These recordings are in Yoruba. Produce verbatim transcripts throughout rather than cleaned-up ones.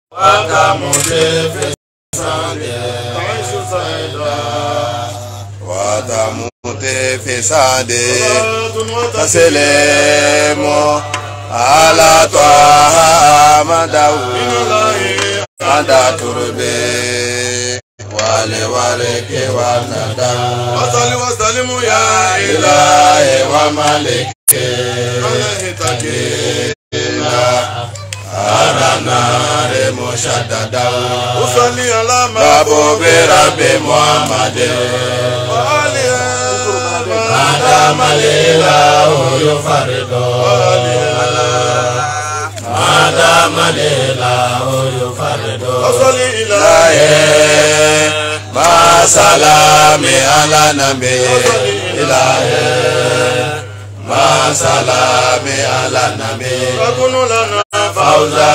وتمضي في سعده تعيش سعيدا وتموت في سعده تسليم على طه مدعو مدى تربي والي والك والندى وصل وسلم يا إلهي وملك عليه تكينا على نار مشددا وصلي على محبوب ربي محمد ما دام الإله يفرد ما دام الإله يفرد وصلي إلهي ما سلامي على نبي إلهي ما سلامي على نبي أكون لنا فوزا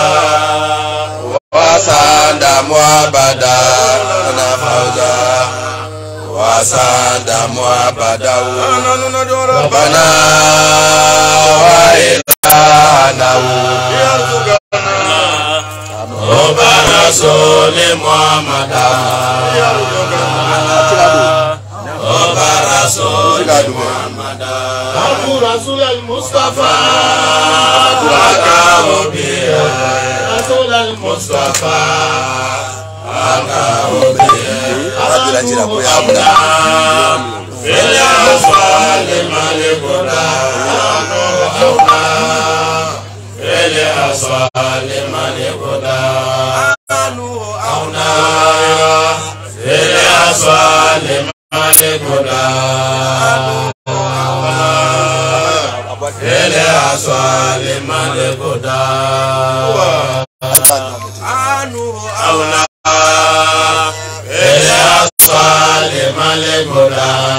وسعد معبدا لنا فوزا وسعد معبدا ربنا وإلهنا رب رسول محمد رب رسول محمد أبو رسول المصطفى أكاه به رسول المصطفى أكاه به أبونا في الأسفل ملكنا أبونا في الأسفل ملكنا أبونا في الأسفل ملكنا إلى أصال ملكنا أونا إلى أصال ملكنا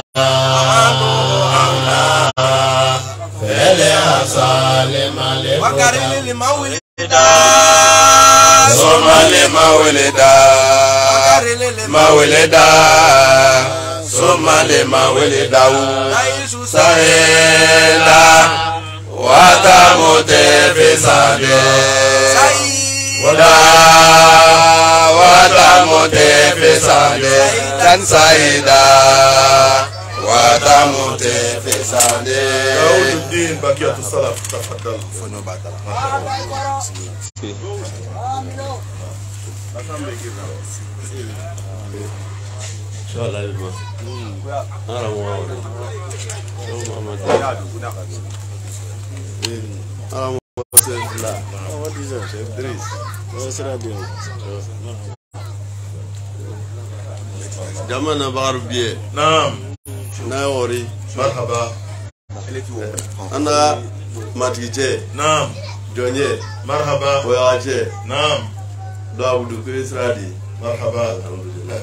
أونا إلى أصال ملكنا وكرم لما ولدا ثم لما ولدا ما ولدا ثم لما ولدا سهلا وتموت في سعده ولا وتموت في سعده كان سعيدا وتموت في سعده. داود الدين بقية السلف تفضل. إن شاء الله يبقى. أنا مو جمعنا بعربية. نعم. ناوري. مرحبا. أنا ماتيجي. نعم. جوني. مرحبا. وياجي. نعم. داود كريس رادي. مرحبا. الحمد لله.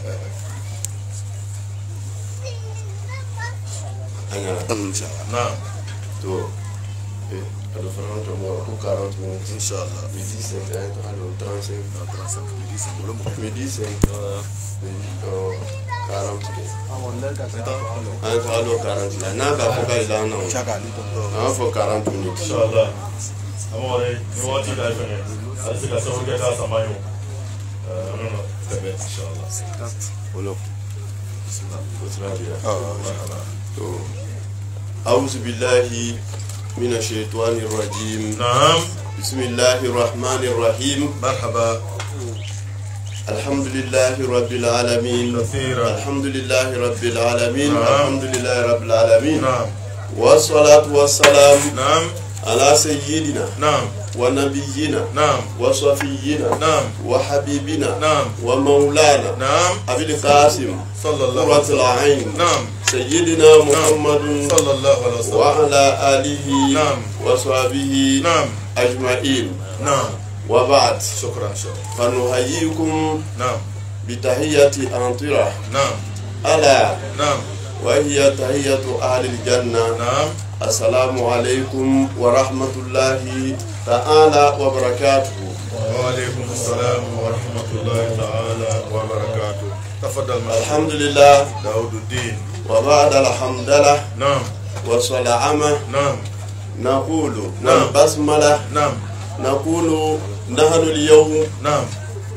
إن شاء الله. نعم. تو. إيه. هذا فرناند تمور أكو quarante minutes. إن شاء الله. midi cinquante هذا trente-cinq. trente-cinq midi cinquante. midi cinquante. quarante. أنت هذا quarante. أنا كافوكا إذا أنا. أنا فو quarante minutes. إن شاء الله. أموري نواتي دايفني. هذا سكاسون كذا سمايو. أنا لا تبع إن شاء الله. ولو. بسم الله. آه. أعوذ بالله من الشيطان الرجيم. نعم. بسم الله الرحمن الرحيم. مرحبا. الحمد لله رب العالمين. كثيرا. الحمد لله رب العالمين. نعم. الحمد لله رب العالمين. نعم. والصلاة والسلام. نعم. على سيدنا. نعم. ونبينا. نعم. وصفينا. نعم. وحبيبنا. نعم. ومولانا. نعم. أبي القاسم صلى الله عليه وسلم. نعم. سيدنا محمد صلى الله عليه وسلم وعلى آله. نعم. وصحبه. نعم. أجمعين. نعم. وبعد. شكرا شكرا. فنحييكم. نعم. بتحية أنطرة. نعم. ألا. نعم. وهي تحية أهل الجنة. نعم. السلام عليكم ورحمة الله تعالى وبركاته. وعليكم السلام ورحمة الله تعالى وبركاته. تفضل. الحمد لله. داود الدين. وبعد الحمد لله. نعم. والصلاة. نعم. نقول. نعم. بسملة. نعم. نقول نحن اليوم. نعم.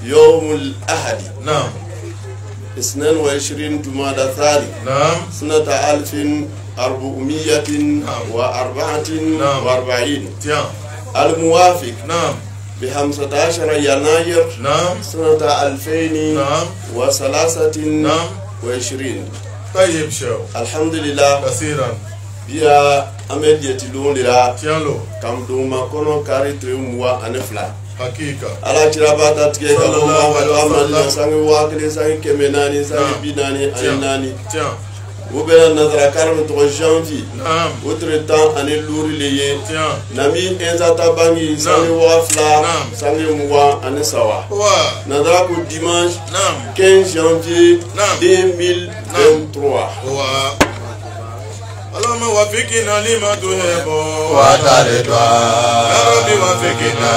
يوم الأحد نعم اثنين وعشرين جمادى الثاني نعم سنة ألف أربعمية وأربعة وأربعين تيان الموافق نعم بخمسة عشر يناير نعم سنة ألفين نعم وثلاثة نعم وعشرين. طيب شو الحمد لله كثيرا بيا أمد يتلون لرا تيانلو كم دوما كونو كاري تريموا أنفلا حقيقة على ترابات تكيك صلى الله عليه وسلم سانغ واكلي سانغ كمناني سانغ نعم. بيناني أناني تيان وبنا نظر كارم تو جانفي نعم وترتان أني لوري ليه تيان نامي إنزاتا بانغي سانغ وافلا نعم. سانغ موا أني سوا وا نظر كو ديمانش نعم quinze janvier نعم. deux mille vingt-trois. وا اللهم وفقنا لما تحب وترضى يا ربي وفقنا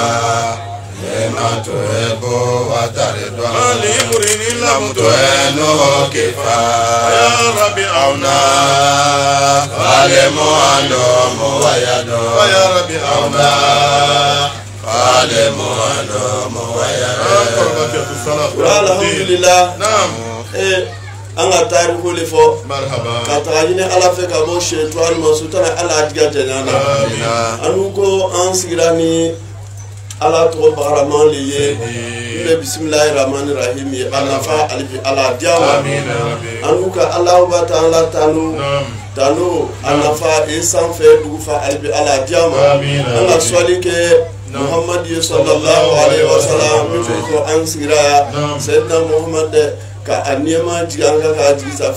لما تحب وترضى ما لأمر لم تهن تهنه كفاية يا ربي أونا فالمؤمن ويدعو ويا ربي أونا فالمؤمن ويدعو الحمد لله. نعم eh anga tarihu le fo مرحبا katagine ala fe ka bo shetwan masutana ala diga janana anu ko an sigirani ala to baraman liye be bismillahir rahmanir rahim ala fa alfi ala diama آمين يا ربي anu ka allah wa ta'ala tanu نعم tanu ala fa insan fe dugu fa alfi ala diama آمين يا anga ربي swali ke muhammad sallallahu alaihi wasallam mi ko an sigira sayyidina muhammad ka aniyama jiganga ka jigisa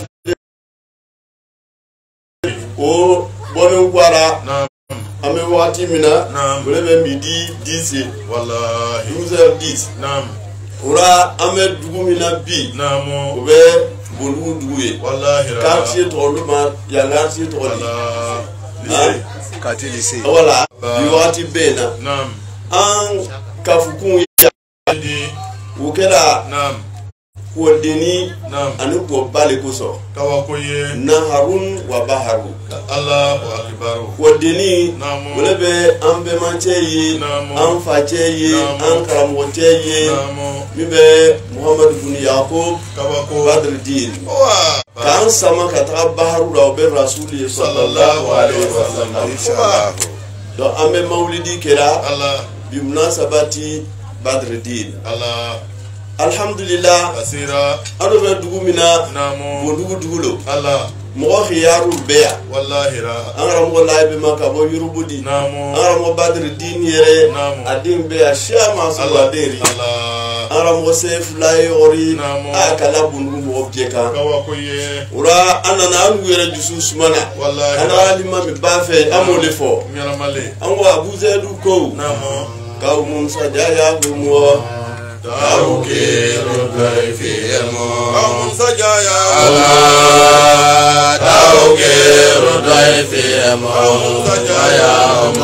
o bonin kwara نعم ame wati mina نعم wole be midi dix والله douze heures dix نعم ora ame dugu mina bi نعم o be bolu dugu ye والله رب quartier to luma ya quartier to li والله quartier lycée wala bi wati bena نعم an kafukun ya دي wukela نعم ko deni نعم ani ko bale ko so كواكوي naharun wa baharu الله أكبر ko deni نعم wole be an be manche yi Namu. an face yi Namu. an karamote yi نعم mi be muhammad bin yaqub كواكو badruddin وا kan sama ka taga baharu la be rasuli sallallahu alaihi wasallam inshallah do ame maulidi kera الله bi munasabati badruddin الله alhamdulillah كثيرا ado be dugu mina نعم bo dugu dugulo الله mo khiyaru beya والله را angara mo laibe maka bo yurubudi نعم angara mo badruddin yere Namu. adin beya shama so الله aderi الله angara mo sef lai ori Namu. akala bundu mo objeka كواكوي ura anana angu yere dusu sumana والله ana alima mi bafe amole fo ميرا مالي ango abuze du ko نعم ka mun sajaya gumo توكيل ضيفهم قوم سجايا الله توكيل ضيفهم سجاياهم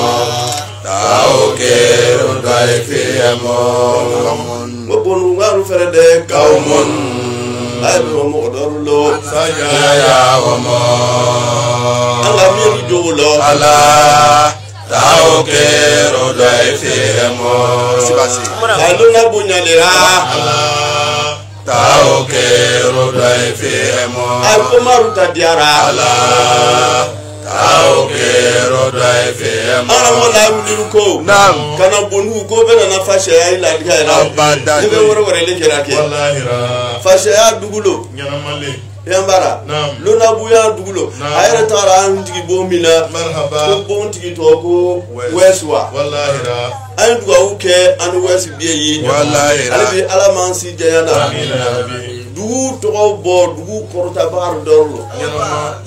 توكيل ضيفهم wabonu ngaru ferede قوم aybe mo dorulo سجاياهم anga mi jogulo الله توكيل ضيفهم سباسي kalunga bunyalira الله توكيل ضيفهم ay ko maru tadiara الله توكيل ضيفهم ana mo la wuliru ko نعم kana bonu ko be na fashe ay la diga ira أبدا ne be woro woro le kera ke والله را fashe ya dugulo ميرا مالي yambara نعم lona buya dugulo Naam. ayere tara an tigi bo mina ko مرحبا bon tigi to ko West. weswa والله را an duga uke an wes biye yi والله ale bi ala man si jayana آمين يا ربي dugu to bo dugu korta bar dorlo ميرا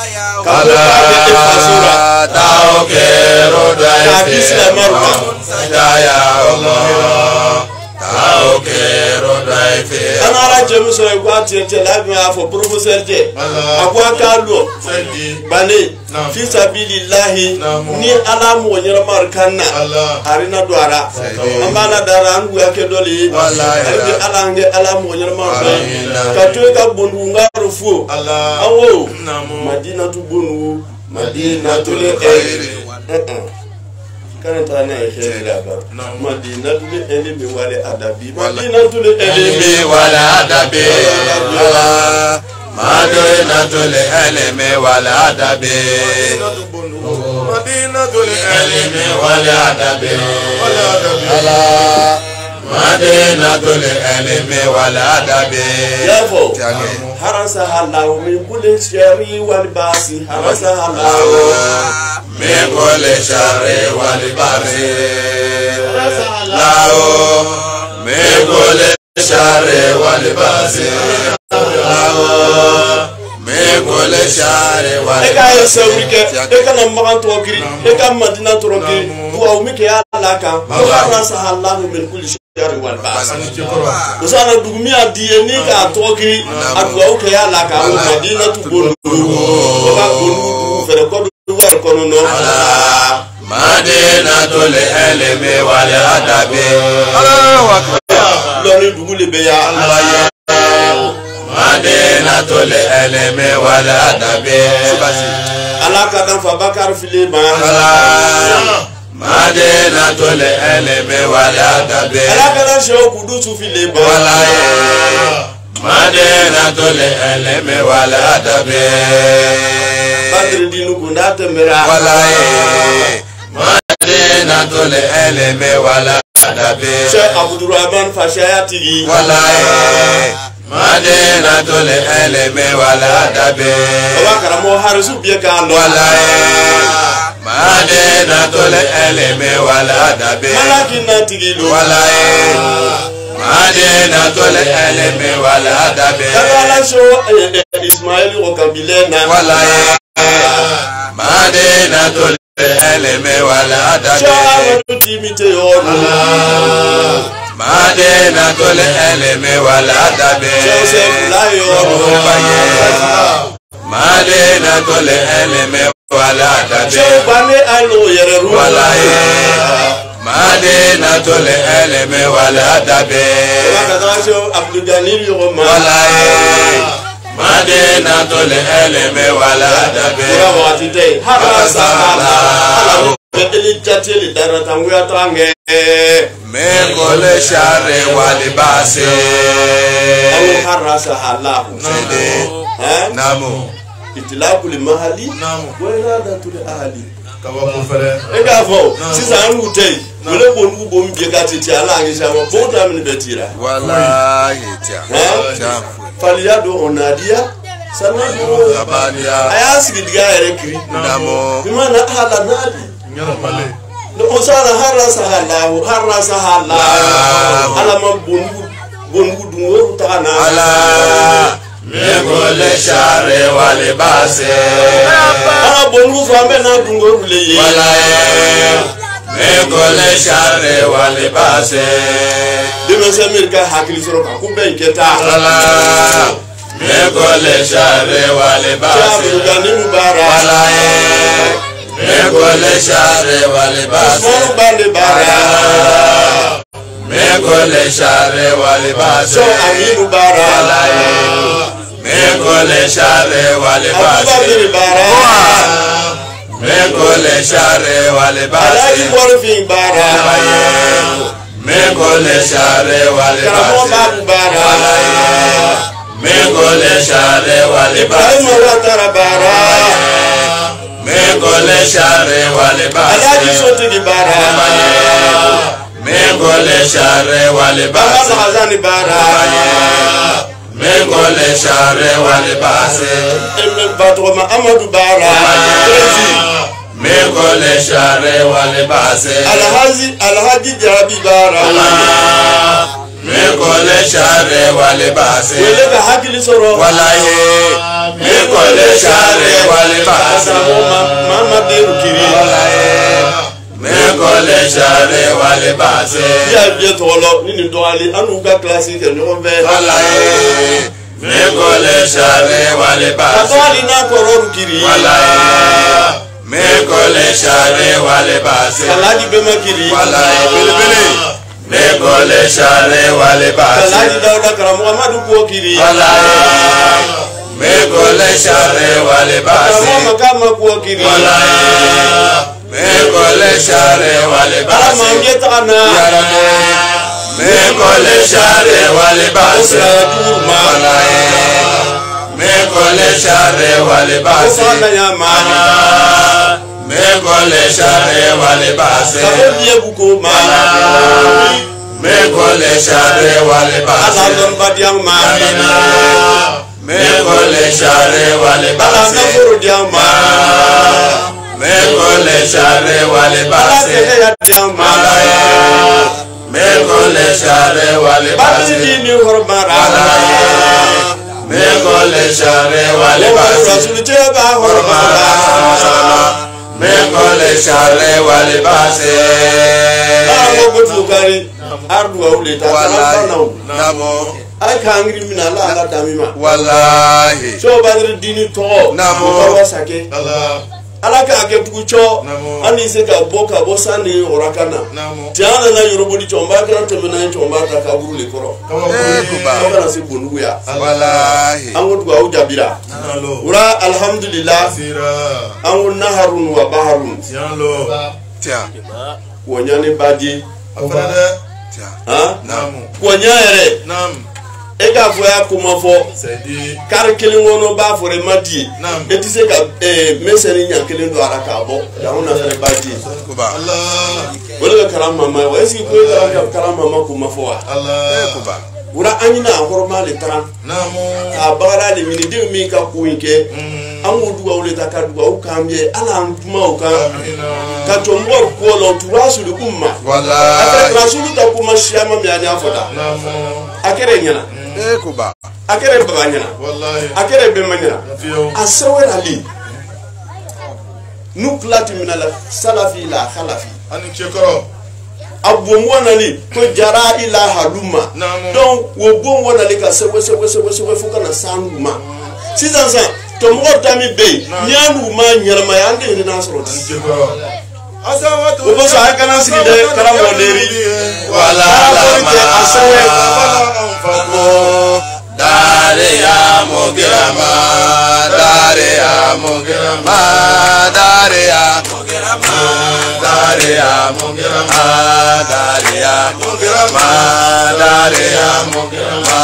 الله توكيل ضيفهم سجاياهم توكيل ضيفهم ana ara jemu so e kwa tiete la bi afo professeur je Allah. akwa kalu سيدي bane Naam. fi sabilillahi Naam. ni ala mo nyira mar kanna الله arina doara Sayyidi. ambana dara angu yake doli Wallahi. albi ala nge ala mo nyira mar Amin. ka to ka bondu ngaru fu الله awo نعم madina tu bonu madina tu Madinatul le khairi. khairi كانت أنا خير مدينة العلم والأدب مدينة العلم والأدب مدينة العلم والأدب مدينة العلم والأدب مدينة العلم والأدب يافو حرسها الله من كل شر والباس حرسها الله من كل شر والباس له من كل شر والباس له من كل شر والباس. Eka yesawike, eka na magantu wakiri, eka madina turokiri, dua umike ya laka, حرسها الله من كل شر والباس. Usana dugumia dieni ka turokiri, adua uke ya laka, madina tubunu, baba bunu ferekodu warkono. مدينة العلم والأدب الله أكبر لوني دغولي بيا مدينة العلم والأدب على كذا فبكر في لما مدينة العلم والأدب على كذا شو قدوس في لما مدينة العلم والأدب بدر دين كنا تمرا مدينة العلم والأدب شيخ عبد الرحمن فشاياتي والله مدينة العلم والأدب وكرمو حرسو بيكا والله مدينة العلم والأدب ملاكنا تجيلو والله مدينة العلم والأدب كذا شو إسماعيل وكبيلنا والله مدينة العلم والأدب مدينة العلم والأدب مدينة العلم والأدب والله مدينة العلم والأدب والله مدينة العلم والأدب من كل شر والباس نامو إطلاق المحلي وإرادة الأهلي ega fo sisan ru tei wole bonu bo mi ka titi ala ngi sama bo ta mi betira wallahi tia faliado onadia sanadu abania aya sigi diga ere kiri namo bimana hala nadi ngara pale no osara harra sahallahu harra sahallahu ala ma bonu bonu dungo ta na ala من كل شر والباس ala bonu fambe na dungo rule ولا من كل شر والباس deme semir ka hakili soro ka ku ben keta ولا من كل شر والباس gani mubara ولا من كل شر والباس Osmanu bande bara من كل شر والباس so aminu bara من كل شر والباس Abubakar bara من كل شر والباس Alhaji Borfin bara من كل شر Karamo والباس Babu bara من كل شر والباس Ibrahim Watara bara من كل شر والباس Alhaji Sotigi bara من كل شر والباس Baba Hazani bara من كل شر والباس Batoma Amadou bara من كل شر والباس Alhaji Alhaji Jarabi bara من كل شر والباس Wele ka hakili soro والله من كل شر والباس Mama Deru Kiri من كل شر والباس Ya biye tolo nini doali anu ka classique no ve والله من كل شر والباس Atali na kororu Kiri والله من كل شر والباس Alhaji Bema Kiri والله بلبلي من كل شر والباس Alhaji Dauda Karamo Amadou Ko Kiri والله من كل شر والباس Karamo Makama Ko Kiri والله من كل شر ولباس يا ربي من كل شر ولباس من كل شر ولباس من كل شر ولباس من كل شر ولباس من كل شر ولباس من كل شر ولباس من كل شر ولباس من كل شر ولباس من كل شر ولباس I can't agree with Allah. Wallahi. So badri dini to. Namo. Sake. Allah. Allah ka ake tukucho. Ani se ka boka bosa ni orakana. Tiana na yorobodi chomba kana temena chomba ta kaburu lekoro. Eh kuba. Kana se bonu ya. Wallahi. Ango tuwa ujabira. Ura alhamdulillah. Ango naharun wa baharun. Tianlo. Tia. Wonyane badi. Afada. Tia. Ha? Namu. Wonyare. Nam. Ega voya kuma fo Sedi kar kelen wono ba fore mati Nam. eti se ka eh meseni nya kelen do ara ka bo ya ona fere bati Kuba. Allah. wala ka karam mama wa esi ko karam ka karam mama kuma fo wa Allah. Eh kuba. ura anyina horma le tran Namu. ka bara le mini de mi ka ku nke an wudu wa wole ta ka du wa kambe ala antuma o ka ka tombo ko lo turasu de umma Wallahi. aka rasulu ta kuma shiyama mi anya foda Namu. akere nyana Eh kuba. akere baba nyana Wallahi. akere be manyana Fio. asawel ali nuklati minala salafi la khalafi Ani chekoro. abomwana li ko jara ila haluma Namu. donc wo bomwana li ka sewe sewe sewe sewe fuka na sanuma sisan san to mo tami be nyanu ma nyarma yande ni nasro Ani chekoro. Asawatu. wo boso ay kana sigi de kala mo leri Wala ko te asawe Fako. Dare ya mugirama. Dare ya mugirama. Dare ya mugirama. Dare ya mugirama. Dare ya mugirama. Dare ya mugirama.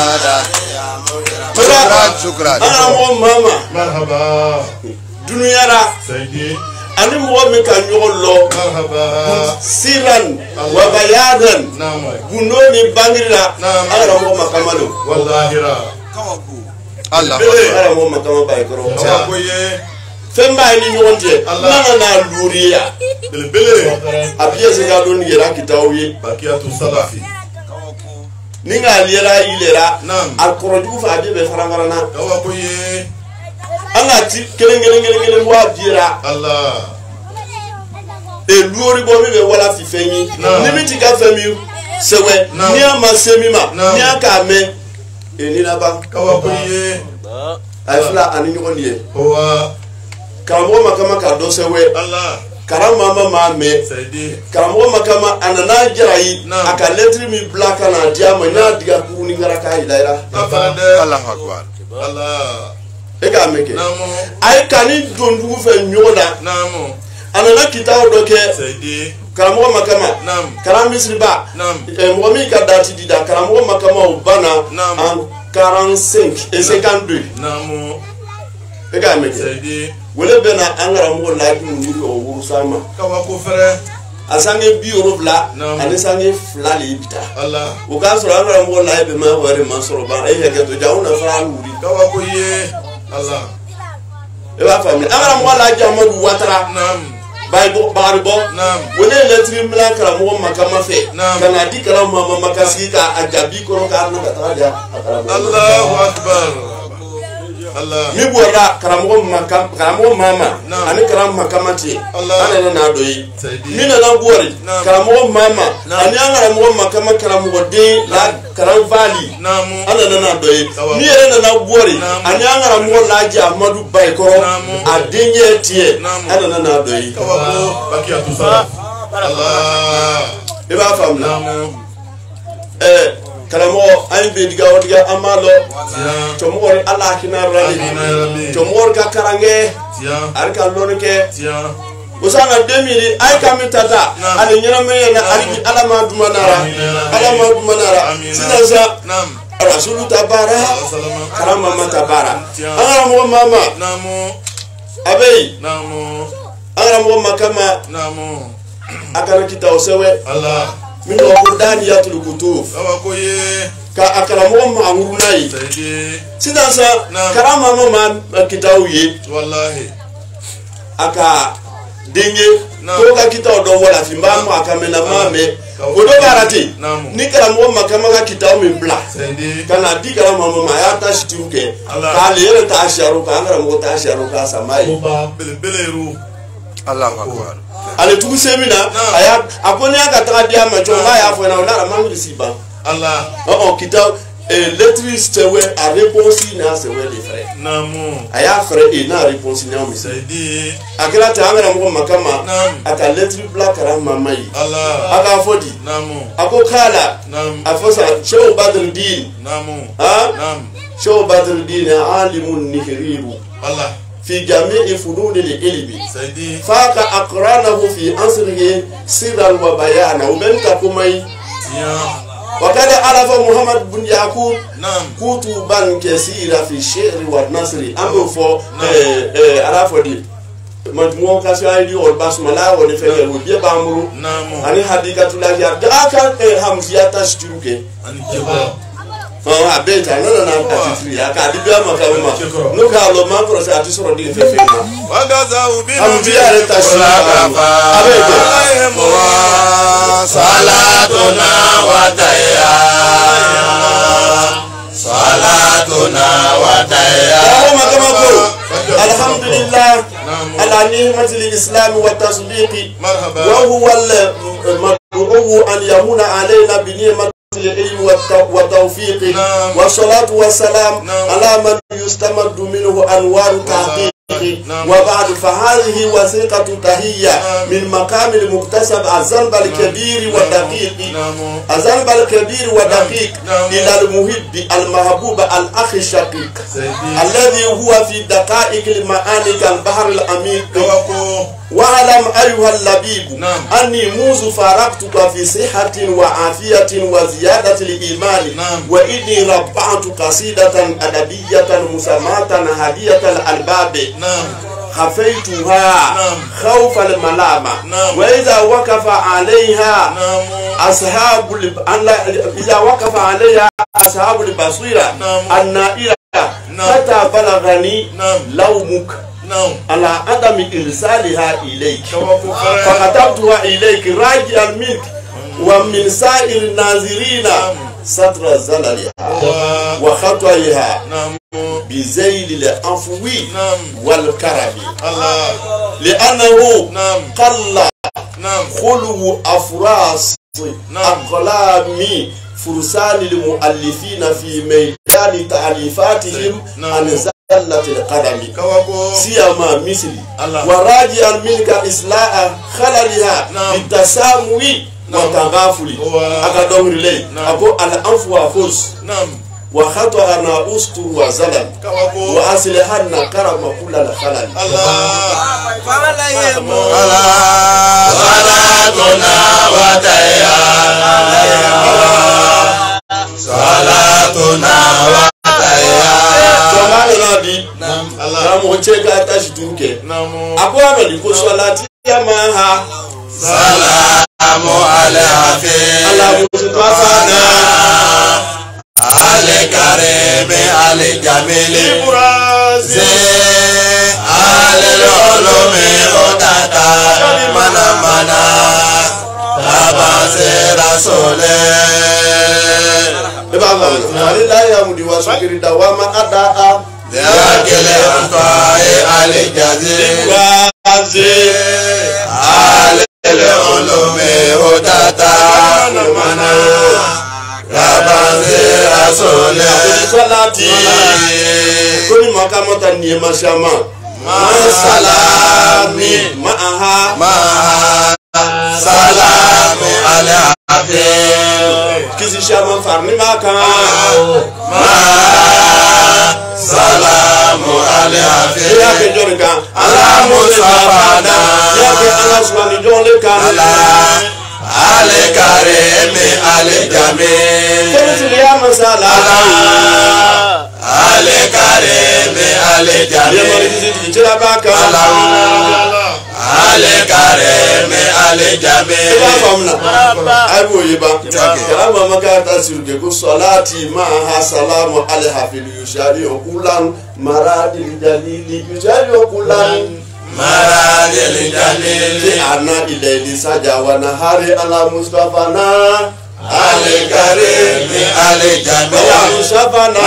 Shukran, shukran. ana mo mama Marhaba. duniyara Sedi. ani mo mi ka nyolo Marhaba. siran wa bayadan Namu. gunoni bangira Naam. ala mo makamalo Wallahi ra. Allah. bele ala mo makama bay koro Awakoye. femba ni nyonte Allah. nana na luriya Belebele. apiye se ga don yera kitawi Bakiyatu salafi. ninga lera ilera Naam. al koroju fa be be farangarana Awakoye. anga ti kelen kelen kelen kelen wa jira Allah. e luri bo mi be wala fi fenyi Naam. nimiti ga femi sewe Naam. ni ama semima Naam. ni aka me e ni na ba Awakoye. ay fla ani nyondiye Owa. karambo makama ka do sewe Allah. karama mama me Sedi. karambo makama anana jarayi Naam. aka letri mi blaka na diama na diga kuruni ngara ka ilaira Afada. Allahu akbar. Allah. e ka meke Namu. ay kani dondugu fe nyoda Namu. anana kitaw do ke Sedi. karambo makama Naam. karam misri ba Naam. e mo mi ka dati dida karambo makama o bana Naam. en quarante-cinq et cinquante-deux Namu. e ka meke Sedi. wele bena angara mo la ki ngiri o wuru sama Kawako fere. asange bi euro bla Naam. ani sange fla le bita Allah. o ka sɔrɔ an karamɔgɔ la bɛ ma wɛrɛ ma sɔrɔ ban e hakɛ to jamu na fara wuli Kawako ye. Allah. e b'a faamuya an karamɔgɔ la jamadu watara Naam. bayibɔ bagaribɔ Naam. wele lɛtiri mina karamɔgɔ makama fɛ Naam. ka na di karamɔgɔ ma ka sigi ka a jaabi kɔrɔ k'a na ka taga ja a karamɔgɔ Allahu akbar. Allah. mi bɔra karamɔgɔ makam karamɔgɔ mama Naam. ani karamɔgɔ makama ti Allah. an nana n'a dɔ ye Sedi. min nana bɔri Naam. karamɔgɔ mama Naam. ani an karamɔgɔ makama karamɔgɔ den la karam vali Namu. an nana n'a dɔ ye Awɔ. ni yɛrɛ nana bɔri Naam. ani an karamɔgɔ laji amadu bayikɔrɔ Naam. a denkɛ tiɲɛ Naam. an nana n'a dɔ ye Kawako. Bakiyatu salafi. Allah. i b'a faamuya Namu. ɛɛ karamɔgɔ an ye bɛn diga o diga an b'a lɔ Tiɲɛ. cɛmɔgɔ ni ala hinɛ Amina ya Rabbi. cɛmɔgɔ ka karankɛ Tiɲɛ. ari ka lɔnni kɛ Tiɲɛ. usanga demiri ay kamitata ali nyirame na ali alama dumanara alama dumanara sinaza rasulu tabara karama matabara angara mo mama namo abei namo angara mo makama namo akara kita osewe Allah min wa qur'ani yatul kutuf awakoye ka akara mo ma ngurunai sayyidi sinaza karama mama kitawiye wallahi aka denye ko ka kita odo wala fimba mo akamena mame odo barati ni kala mo makama ka kita mi bla kana di kala mama ma ya ta shituke ka le yere ta sharu ka ngara mo ta sharu ka samai bele bele ru Allahu akbar ale tugu semina aya akoni aka ta dia ma chonga ya fo na na mangu siba Allah o kita l'électricité a répondu na c'est ouais les frères namo aya frère et na réponse na mi saidi akela ta ngara mo makama aka electric black rama mai Allah aka fodi namo akokala nam afosa shehu badruddin namo ha nam shehu badruddin alimun nihribu Allah في جميع فنون العلم saidi فاق أقرانه في عصره سرا وبيانا ومن تكمي وقد عرف محمد بن يعقوب كتبا كثيرة في الشعر والنثر أمر فو عرف دي مجموعة كسائر والبسملة ونفعل ودي بامرو أني حديقة الله دعاك همزية تشتروك ah beta nana na atitri aka dibia makama no ka lo ma ko se ati soro di fefe na wagaza ubi am bi are ta shi abete salatuna wa tayya salatuna wa tayya makama ko alhamdulillah ala ni'mati al-islam wa tasdiqi wa huwa al-mad'u an yamuna alayna bi ni'mati العلم والتوفيق والصلاة والسلام على من يستمد منه أنوار تحقيق وبعد فهذه وثيقة تهية من مقام المكتسب الذنب الكبير والدقيق الذنب الكبير والدقيق إلى المحب المحبوب الأخ الشقيق الذي هو في دقائق المعاني كالبحر العميق واعلم أيها اللبيب أني منذ فارقتك في صحة وعافية وزيادة الإيمان وإني ربعت قصيدة أدبية مسماة هدية الألباب خفيتها خوف الملامة وإذا وقف عليها أصحاب إذا وقف عليها أصحاب البصيرة النائرة حتى بلغني لومك على عدم إرسالها إليك فكتبتها إليك راجعا منك ومن سائر الناظرين ستر زللها وخطئها بزيل العفو والكرم لأنه قل خلو أفراس أقلام فرسان المؤلفين في ميدان تأليفاتهم عن زلة القدم سيما مثل وراجعا منك إصلاح خللها بالتسامي وتغافل أكادوم ريلي أكو الأنف وفوز وخطأنا أستر وزلل وأصلحنا كرم كل الخلل صلاتنا وتيا صلاتنا وتيا صلاتنا دي نعم وجهك أتشتوك أقوى من يكون صلاتي معها سلام على في الله مصطفى على كريم على جميل زي على العلوم وداتا منا منا تباس رسوله بابا لا يا مدي واسكري دواما أداء ذاكل أنفاي على جزيل وازي على العلوم وداتا منا تباس رسوله صلاتي كل ما كمت النيمة شما ما سلامي معها ما سلام على كيسي شما فرني ما كان ما سلام salamu alhafi. Ya ke jori kan. Allah Mustafana. Ya ke Allah subhanahu jole kan. Allah ale karemi ale jamil. Kodi ya masala. Allah ale karemi ale jamil. Ya mari diziti jira baka. Allah ale karemi ale jamil. Ba famna. Abu yiba. Kalama maka tasiruke ku salati ma ha salamu alhafi yushari okulan maradi jalili yushari okulan Maradil jalili ana ilaili saja wa nahari ala Mustafana ale karemi ale jamil. ya Mustafana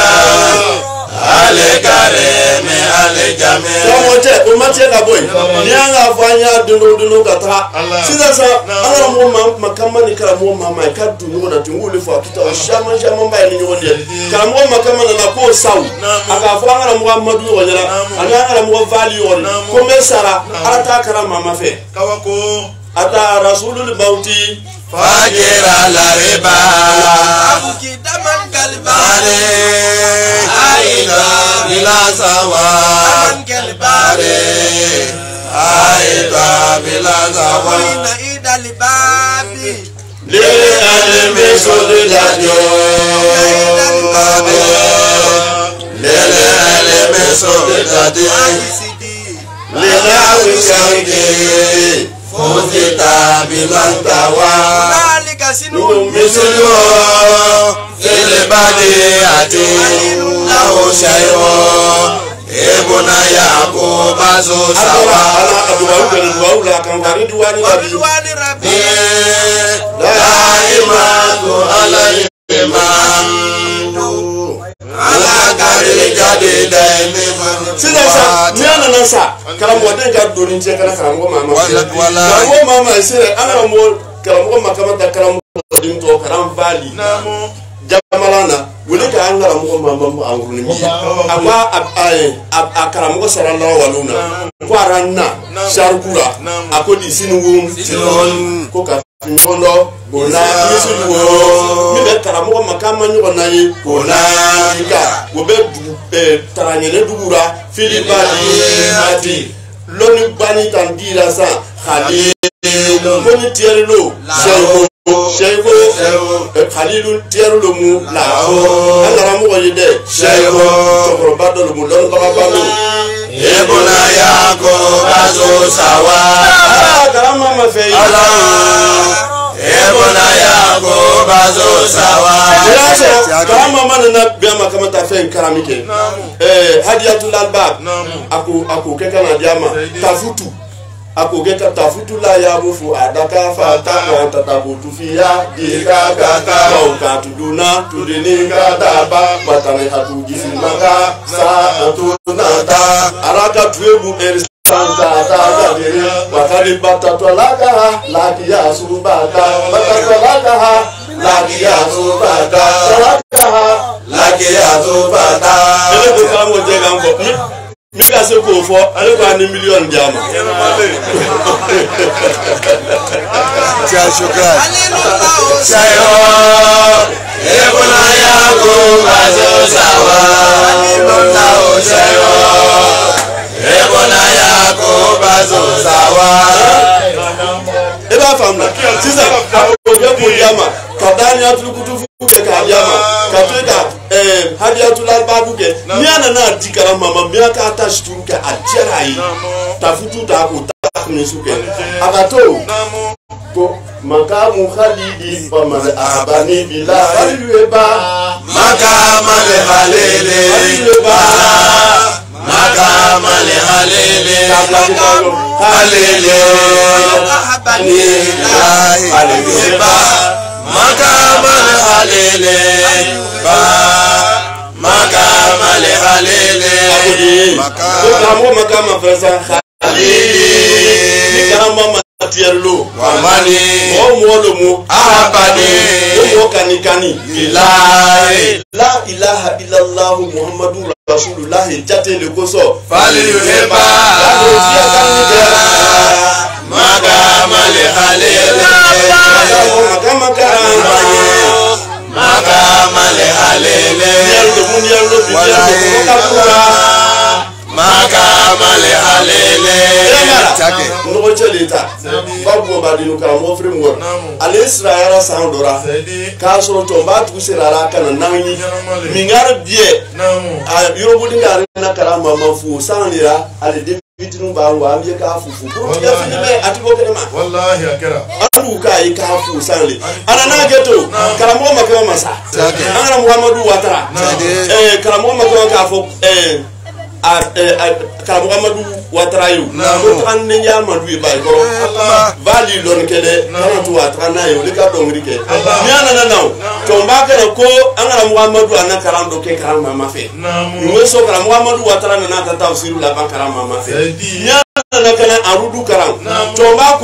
ale karemi ale jamil. tomo je o mate ka boy ni anga fanya dunu dunu kata sisa sa ala mo makama ni kala mo mama ka dunu na tungule fo kita o shama shama mba ni nyonde kala mo makama na ko sawu aka fo ala Muhammadu o nyala ana ala mo vali on ko me sara ala ta kala mama fe kawako ata rasulul mauti Fajira la riba Abuki daman kalbare Aida bila sawa Daman kalbare Aida bila sawa Wina ida libabi Lele alimi solidajo Lele alimi solidajo Aisidi Lele awishanki Fuzita bilantawa Nalika sinu Misulu Filibadi ati Lahu shayo Ibuna Yakuba zo sawa ala aduwa uga uga kan wari duwani nabi Wabiduwani rabi Daimatu ala imam Ala karili jadi daimi sida sa nyana nasa kala mo den ka doni je kala kala mo mama Wala- wala. kala mo mama sire ala mo kala mo makama ta kala mo din to kala vali namo jamalana wule ka an kala mo mama mo anguruni mi ama abaye akala mo sallallahu waluna ko aranna sharkura akodi sinu Sinun ko ka nyondo bona yesu wo mi be kala mo makama nyo na yi bona ika wo be taranyele dugura filibali mati loni bani tandira sa khali loni tierlo shewo shewo khalilu tierlo mu la o ala mo yide shewo to bado mu lon ba balo Ibuna Yakuba zo sawa garama ma fe Allah Ibuna Yakuba zo sawa Jiraso kama mana na biama kama ta fe karamike eh hadiyatul albab aku aku keka na diama tafutu aku keka tafutu la ya mufu adaka fata wa tatabutu fiya dika kaka au katuduna tudininga daba batane hatu gisimaka sa tunata araka tuebu er Santa Tata Diri, Wakari Batato Laka, Laki Yasubata, Batato Laka, Laki Yasubata, Laka, Laki Yasubata Ele ko famo je gambo. Mi ka se ko fo, ale ko ani million jama. Tia shukran Hallelujah Sayo Ibuna Yakuba zo sawa Hallelujah Sayo Ibuna Yakuba zo sawa E ba famna. Sisa ko ye ko jama. Kadani atul kutufu ke ka jama. Katoka eh hadiyatul albabu ke. Ni ana na dikara mama mi aka ta shituru ke ajerai. Tafutu ta ko ta kunisuke. Akato. Ko makamu khalidi wa man abani bila alweba Makama le halele alweba Makama le halele halele Ni ilahi aleba Makama le halele Ba Makama le halele ko kamo makama frasa khalidi kama matierlo Wamani o molo mu Ahabani o kanikani Ilahi la ilaha illallah muhammadur rasulullah jate le koso Fali yuheba Makama le halele makama karamba Makama le halele yaldo mun yaldo bi yaldo ko kapura male alele take no chelita babu badinu ka mo frem wor ale israela sandora ka so to ba tu sirara kana nanyi mingar bie a yobu dinga na kala mama fu sanira ale de bitinu ba wa bie ka fufu ko ya fi me atibo kene ma wallahi akira anu ka yi ka fu sanle ana na geto kala mo makama masa ana muhammadu watara eh kala mo makama ka fo eh a kala muhammadu watara yu ko tan ne nya madu e bay ko vali lon kede kana tu watara na yo le ka dongri ke nyana na naw to mbaka ko angara muhammadu ana kala ndo ke kala mama fe no so kala muhammadu watara na ta tafsiru la ban kala mama fe nyana na kana arudu kala to mbako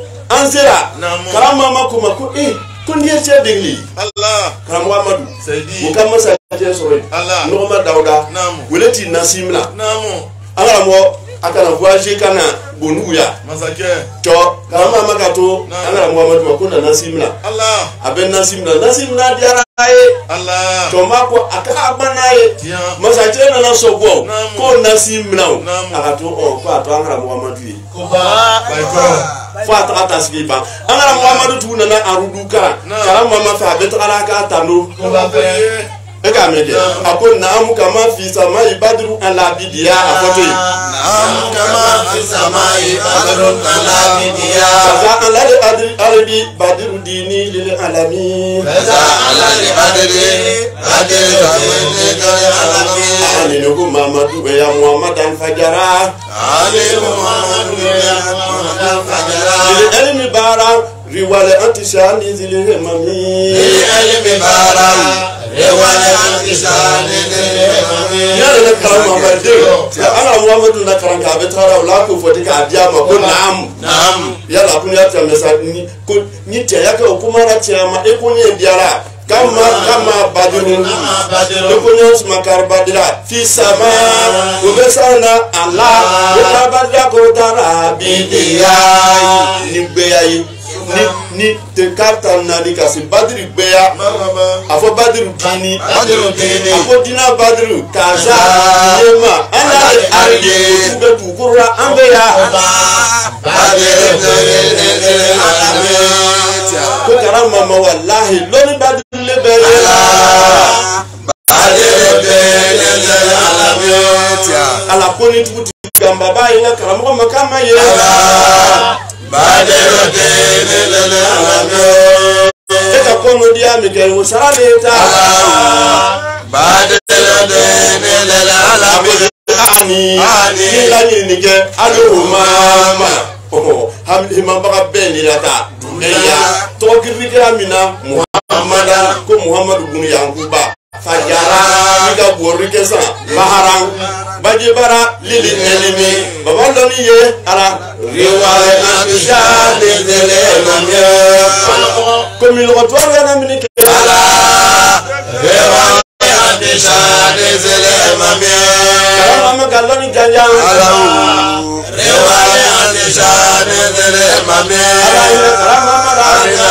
ansera kala mama kuma ko eh kun dia ce dingli Allah kala muhammadu saidi ko kan masa ce soro Allah no ma dauda weleti nasimla namo angara mo akana voyage kana bonuya masake to kala mama kato angara muhammadu ko na nasimla Allah aben nasimla nasimla diara ai Allah to mako aka banaye masake na so go ko nasimla akato o ko ato angara muhammadu ko ba by god fata ataski ba angara muhammadu tuna na arudu kara kala mama fa bet ala ka tano ko ba fe e ka mede akon na amu kama fi samai badru ala bidiya afoto yi na amu kama fi samai badru ala bidiya za ala adri arabi badru dini lil alamin za ala adri adri lil alamin ani no muhammadu be ya muhammadan fajara ali muhammadu be ya muhammadan fajara elmi bara riwale antishani zile mami elmi bara riwale antishani zile mami ya na kala mabade ana muhammadu na karanka betara la ko foti ka diama ko nam nam ya la kunya ta mesa ni ko ni te ya ka kuma ra tiama e ko ni biara kama kama badiru e ko ni usma karbadira fi sama ubesana allah ko badra ko dara bidiya ni beyayi ni ni te karta na ni kasi badri beya afo badru dini badru dini afo dina badru kaza yema ana arje tube tukura ambeya badru dini alamin ko karama ma wallahi loni badru le bere badru dini alamin ala koni tuti gamba bayi na karama makama ye badru dini alamin eka kono dia mi ke usale ta badru dini alamin ani ani la ni ni ke alo mama oh hamli mamba beni lata dunya to kirikira mina muhammada ko muhammadu bunu yankuba fajara miga borike sa baharan bajibara lili elimi babandoni ye ala riwale antishani zile mami ko mi lo to na mini ke ala riwale antishani zile mami mama galoni ganja ala riwale antishani zile mami ala mama ala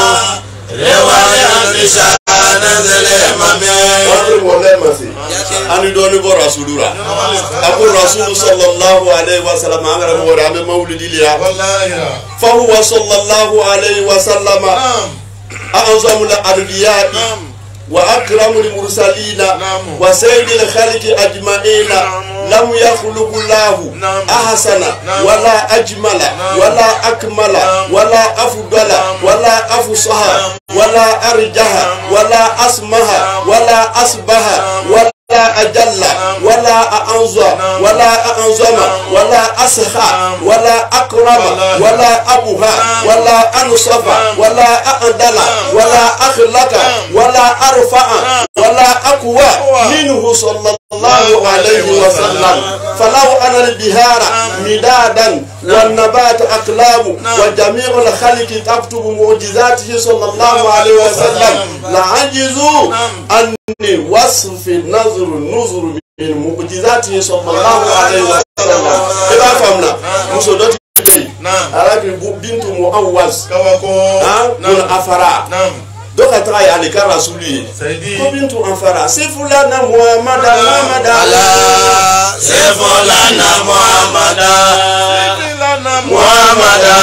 riwale antishani zile mami wale masi ani doni bo rasulura abu rasul sallallahu alaihi wasallam angara mo rabe maulidi liya wallahi fa huwa sallallahu alaihi wasallam a'zamul adliyat wa akramul mursalin wa sayyidil khalqi ajma'in lam yakhluqu lahu ahsana wala ajmala wala akmala wala afdala wala afsaha wala arjaha wala asmaha wala asbaha wala أجل ولا أنظى ولا أنظم ولا أسخى ولا أكرم ولا أبوها ولا أنصف ولا أعدل ولا أخلق ولا أرفع ولا أقوى منه صلى الله عليه وسلم فلو أن البهار مدادا والنبات أقلام وجميع الخلق تكتب معجزاته صلى الله عليه وسلم لعجزوا أن وصف النظر النظر من معجزاته صلى الله عليه وسلم كيف فهمنا مسودات نعم أراك بنت مؤوز كواكو نعم من أفرا donc atra ya le ka rasuli ko bintu anfara sifulana muhammada muhammada Allah sifulana muhammada sifulana muhammada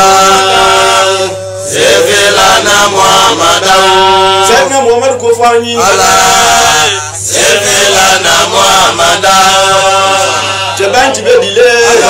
sifulana muhammada sayyidina muhammad ko fani Allah sifulana muhammada jaban tibe dile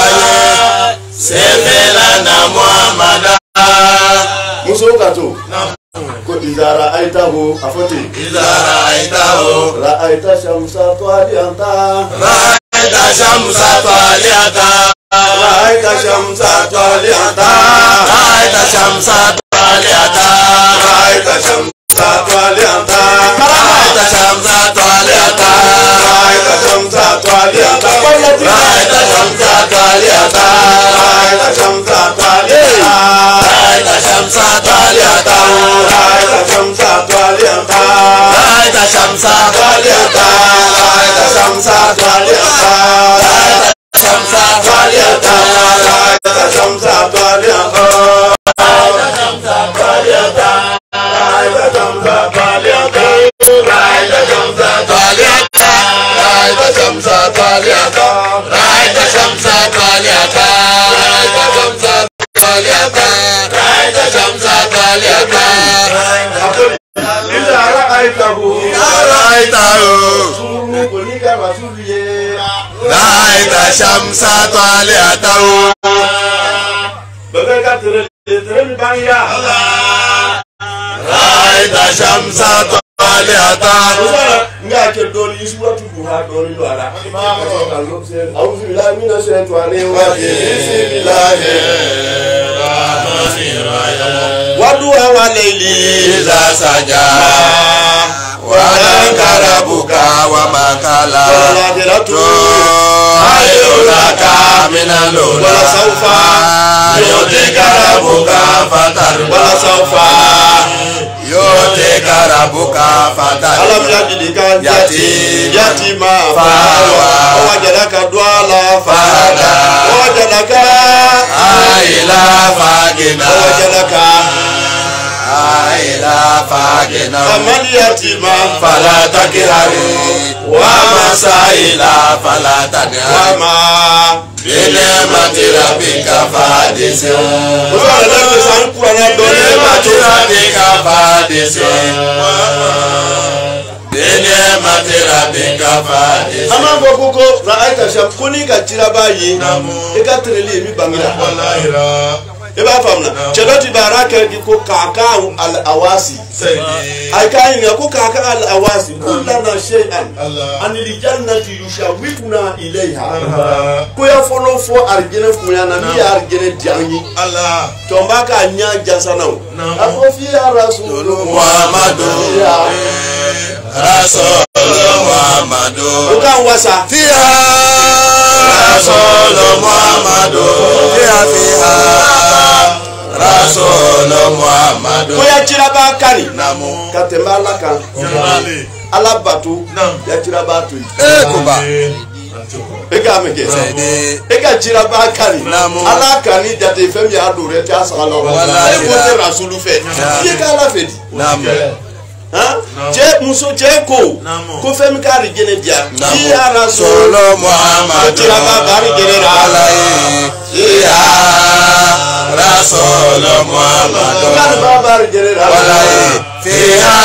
sifulana muhammada muso kato ko izara aitahu afote izara aitahu la aita shamsa twalianta ra'aita shamsa twalianta ra'aita shamsa twalianta ra'aita shamsa twalianta ra'aita shamsa twalianta ra'aita shamsa twalianta ra'aita shamsa twalianta ra'aita shamsa twalianta ra'aita shamsa twalianta ra'aita shamsa twalianta ra'aita shamsa twalianta ra'aita shamsa twalianta ra'aita shamsa twalianta shamsa twalianta ra'aita shamsa twalianta ra'aita shamsa twalianta ra'aita shamsa twalianta ra'aita shamsa twalianta ra'aita shamsa twalianta ra'aita shamsa twalianta ra'aita shamsa twalianta ra'aita shamsa twalianta iza ra'aitahu ra'aitahu suru kunika rasuliye ra'aita shamsa twalianta baga ka tere tere banya ra'aita shamsa twalianta nga ke doli iswatu duha doli do ala a'udhu billahi minash shaitani rajim bismillahir rahmanir rahim wa duha wa layli iza saja wa karabuka wa makala akhiratu ayyulaka minalula wala sawfa yutika rabuka fatarba wala sawfa yutika rabuka fatarba alam yajidika Yatim. yatima Fawa. wajadaka dwala Fahada. wajadaka aila fagina wajadaka aila fagina amal yatima fala takihari wa masaila fala tanihari wama binemati rabbika fahadisi Ola lebe san kurana dole binemati rabbika fahadisi binemati rabbika fahadisi ama bokoko na aita sham koni ka tiraba yi e ka treli mi bangira e ba famna cheloti baraka di ko kaka al awasi ay kai ne ko kaka al awasi kullana shay'an an li jannati yushawikuna ilayha ko ya folo fo arjene kunyana mi arjene jangi Allah tomba ka nya jasana ako fi rasul Muhammadu Rasul Muhammadu kan wasa fiha Rasul Muhammadu fiha fiha Rasul Muhammadu ko ya tiraba kani namu katemba la kan Yamale ala batu Nam. ya tiraba tu eh kuba e ka meke sede e ka tiraba kani Namu. ala kani jate fem ya do re ta sala Wallahi. e ko te rasulu fe e ka ala fe di namu ha je muso je ko Namu. ko fem ka ri gene dia namu ki ya rasul Rasul Muhammadu tiraba bari gene ra alaihi fiha Rasul Muhammadu kan ba bari gene ra alaihi fiha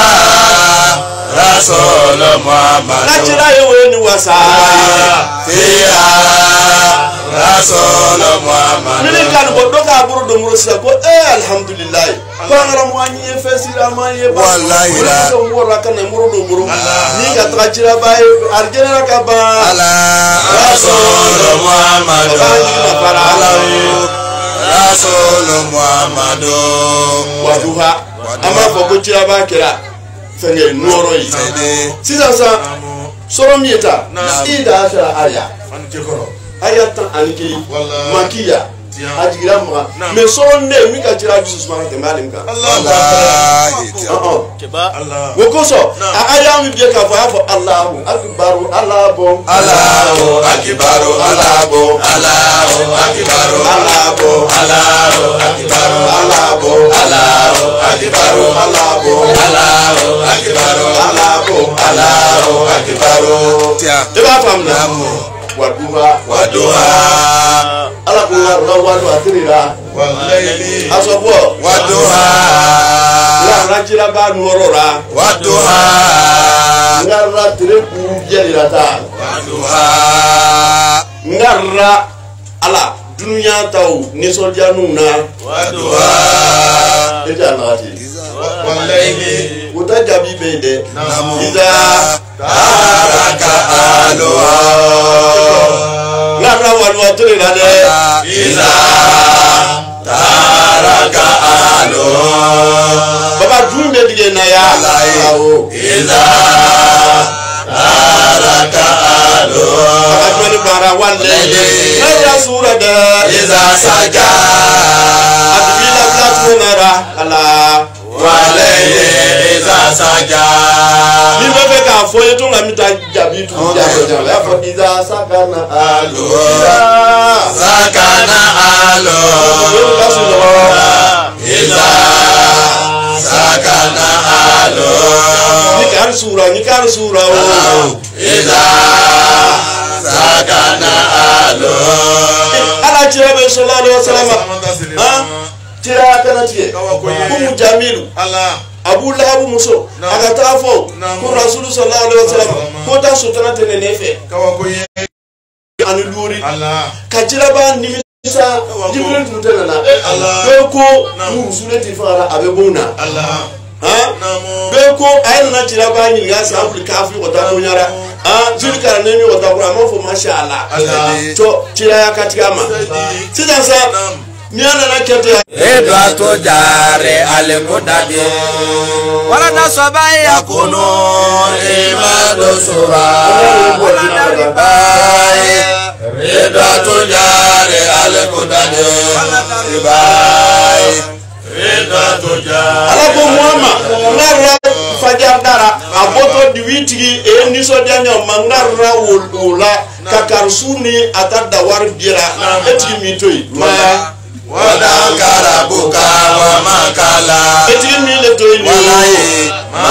Rasul Muhammadu na tira ye we ni wasa fiha Rasul Muhammadu mini kan bo do ka buru do muro sa ko eh alhamdulillah ko ngara mo anyi e fesira ma ye ba Wallahi la. so wora kan muro do muro ni ka tra tira ba e arjena ka ba ala Rasul Muhammadu alaihi Rasul Muhammadu waduha ama fo ko tira ba kira fenge noro yi sede sisan sa soro mieta Naam. ida ashara aya An kekoro aya tan anikili Wallahi. makiya ajigira ma me so ne mi ka jira Jesus ma ke malim ka Allah Allah woko so aya mi be ka fa fo Allahu akbar Allah bo Allahu akbar Allah bo Allahu akbar Allah bo Allahu akbar Allah bo Allahu akbar Allah bo Allahu akbar Allah bo Allahu akbar tia de ba fam na waduha waduha ala ko la wadu atirira wallahi asobo waduha la rajira ba nuorora waduha ngarra tire ku jelirata waduha ngarra ala dunya taw ni so janu na waduha eta nati wallahi utajabi bende iza taraka aloha ngarra wadu atirira de iza taraka aloha baba dumbe dige na ya awo iza taraka aloha akmani bara walle ngarra sura de iza saja adbila platmunara ala walayli iza saja ni bebe ka foye to ngami ta jabi tu jabi jabi ya fo iza sakana alu sakana aloha iza sakana aloha ni kan sura ni kan sura o iza sakana aloha ala jirabe sallallahu alaihi wasallam ha tira kana tiye umu jamilu Allah abu lahab muso aga tafo ko rasul sallallahu alaihi wasallam ko ta sutana tene nefe kawa ko ye anu luri Allah ka jiraba ni sa jibril tutana na Allah ko mu sunati fara abe bona Allah ha be ko ayin na jiraba ni ga sa abul kafi ko ta ko nyara ha zulkar ne mi ko ta ko ma fo masha Allah to tira ya katigama sidan sa ni ana na kete edwa to jare ale ko dade wala na sobai yakuno imado sura wala na ribai edwa to jare ale ko dade ribai edwa to jare ala ko muama ngarra fajar dara aboto diwitigi e ni so danyo mangarra wulula kakarsuni atadda war bira etigi mitoi ma wadangara buka wa makala etigi mi le toyi walaye ma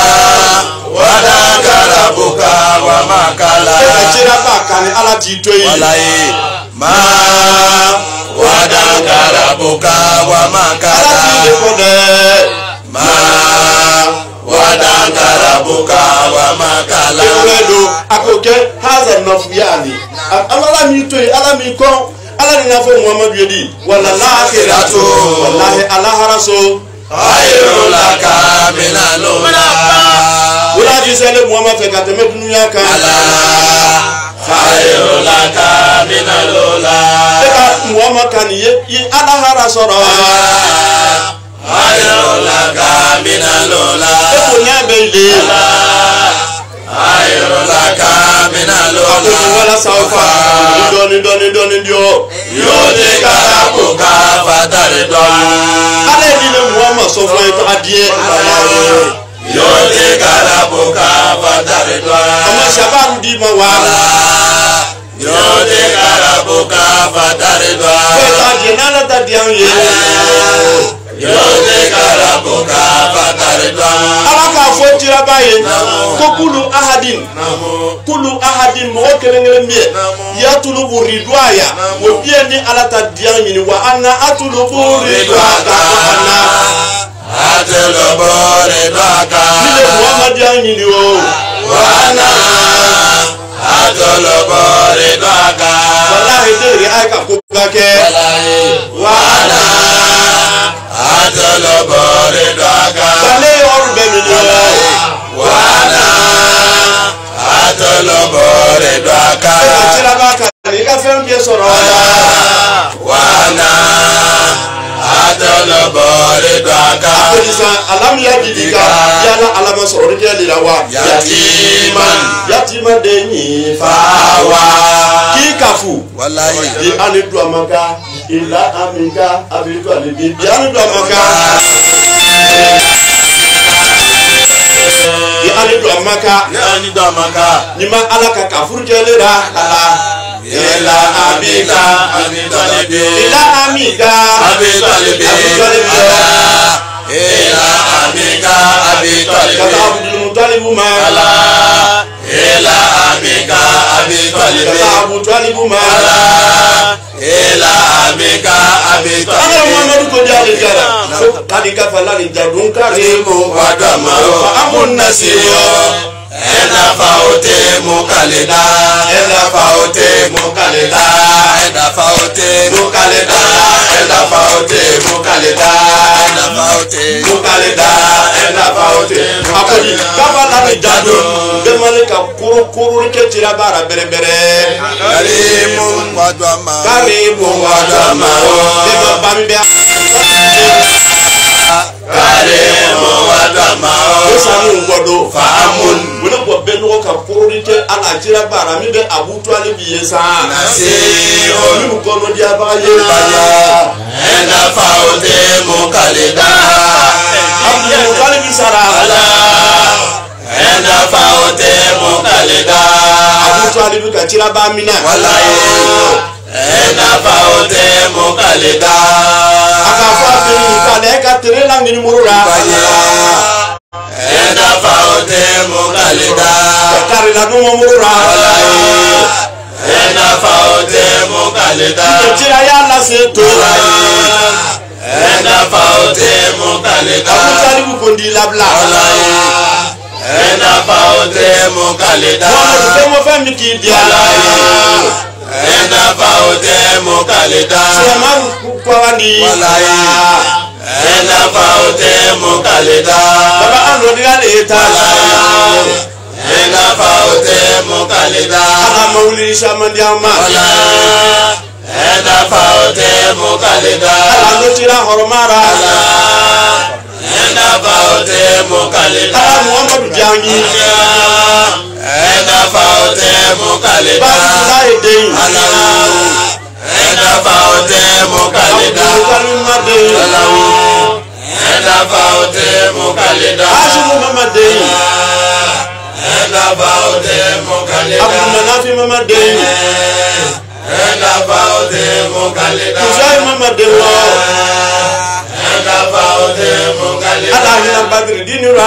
wadangara buka wa makala ajira ba kan ala ti toyi walaye ma wadangara buka wa makala ala ti ko de ma wadangara buka wa makala ewedo akoke hazan nafiyani ala mi toyi ala mi ko ala ni ngafo Muhammad yedi wala lahiratu wallahi ala haraso ayrul laka minalula wala ji sele Muhammad fe kateme dunya ka ala ayrul laka minalula eka Muhammad kan ye ala haraso ra ayrul laka minalula eko nyabe ile ayrul laka minalula wala saufa doni doni doni dio yode karabuka fatare don ale ni le Muhammad so fo eto adie yode karabuka fatare don ama shabaru di ma wala yode karabuka fatare don ko adie nala ta dian ye yode karabuka fatare don ala ka fo tira baye ko kulu ahadin kulu ahadin mo kelengele mie ya tulubu ridwaya wo bien ni ala ta dian ni wa anna atulubu ridwaka anna atulubu ridwaka ni Muhammad ya ni o wa anna atulubu ridwaka wallahi dere ay ka ko gake wa anna atulubu ridwaka wale or be mi ni wa anna atulubu ridwaka tira ba ka ni ka fem bi soro wana atulubu ridwaka Isa alam ya didika yala alama soro de lila wa yatiman yatiman de ni fawa ki kafu wallahi di ane du amaka ila amika abitu alibi bianu do maka ya ali do maka ya ali do maka ni ma alaka kafur kelera ala ila amika abitu alibi ila amika abitu alibi ila amika abitu alibi kata abdul mutalib ma ala ila amika abitu alibi kata abu talib ma ala ila amika abitu alibi ana muhammadu ko jale jara kadi ka fala ni jadun karimu wadama amun nasiyo ena faote mukaleda ena faote mukaleda ena faote mukaleda ena faote mukaleda ena faote mukaleda ena faote akodi kabala ni jadun demale ka kuru kuru ke tira bara bere bere karimu wadama karimu wadama dema bambe karimu wadama sanu ngodo faamun wona ko beno ka porite ala jira bara mi be abu twali biye sa nasiyo mi ko no dia ba ye bala ena faote mukaleda abu twali bi sara ala ena faote mukaleda abu twali bi ka tira ba mina wallahi ena faote mukaleda aka fa bi ka le ka tere la ngini murura ena faote mukaleda kari la no murura ena faote mukaleda tira ya la se to ena faote mukaleda abu twali bi ko ndi labla ena faote mukaleda mo mo fa mi ki dia ena faote mukaleda semaru kwa ni wallahi ena faote mukaleda baba anu dia le ta ena faote mukaleda ala mauli shamandiama wallahi ena faote mukaleda ala no tira hormara ena faote mukaleda ala muhammadu jangi ena faote mukaleda ba ide ala ena faote mukaleda kalima de ala ena faote mukaleda ashu mama de ena faote mukaleda abu manafi mama de ena faote mukaleda kusai mama de wo ena faote mukaleda ala hina badri dinura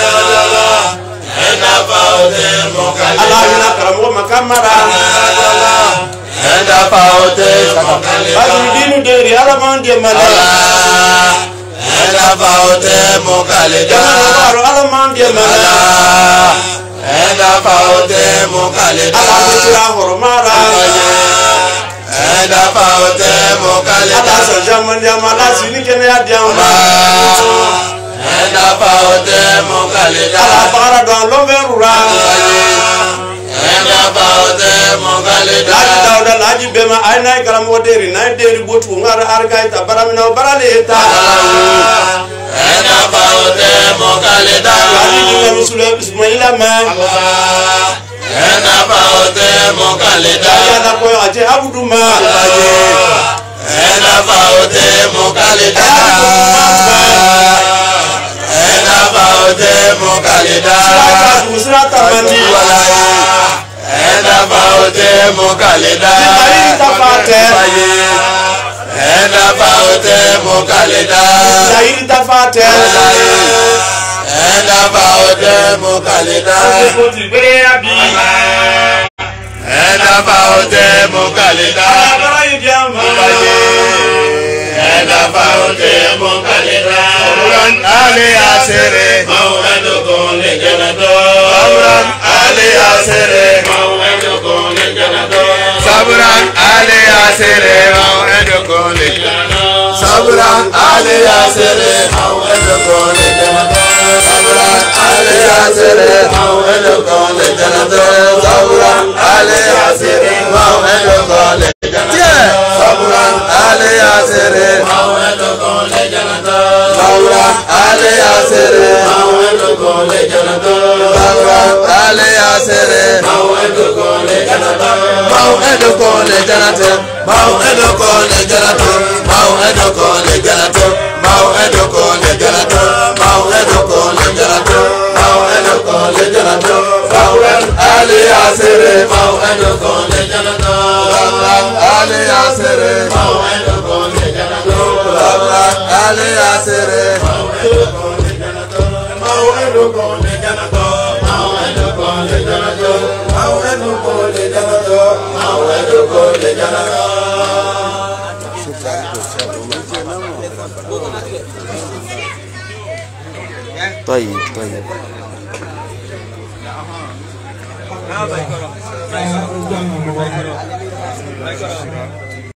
ena faote mukaleda ala hina karamo makamara ena faote mukaleda badri dinu de ri ala mandi mala ena faote mukaleda jamano ala mandi mala ena faote mukaleda ala no tira hormara ena faote mukaleda ala sa jamandiama ala sinikene ya diama ena faote mukaleda ala bara do lo verura ena faote mukaleda laji dawda laji bema ayna garam woderi nay deri botu ngara argay ta baramina barale ta ena faote mukaleda laji dinga misule ismaila ma ena faote mukaleda yana ko aje abudu ma ena faote mukaleda ena faote mukaleda musrata mandi ena faote mukaleda ayini tafate ena faote mukaleda ayini tafate ena faote mukaleda ko ti bere abi ena faote mukaleda bara yidiama ena faote mukaleda Sabran ali asere mawladu kun janato Sabran ali asere mawladu kun janato Sabran ali asere mawladu kun janato Sabran ali asere mawladu kun janato Sabran ali asere mawladu kun janato Sabran ali asere mawladu kun janato Sabran ali asere mawladu kun janato Sabran ali asere mawladu kun janato Sabran ali asere mawladu kun janato mawladu kun janato mau edoko le jalato mau edoko le jalato mau edoko le jalato mau edoko le jalato mau edoko le jalato mau ali asere mau edoko le jalato ali asere mau edoko le jalato ali asere mau edoko le jalato mau edoko le jalato mau edoko le jalato mau edoko le jalato mau edoko le jalato طيب طيب Baik,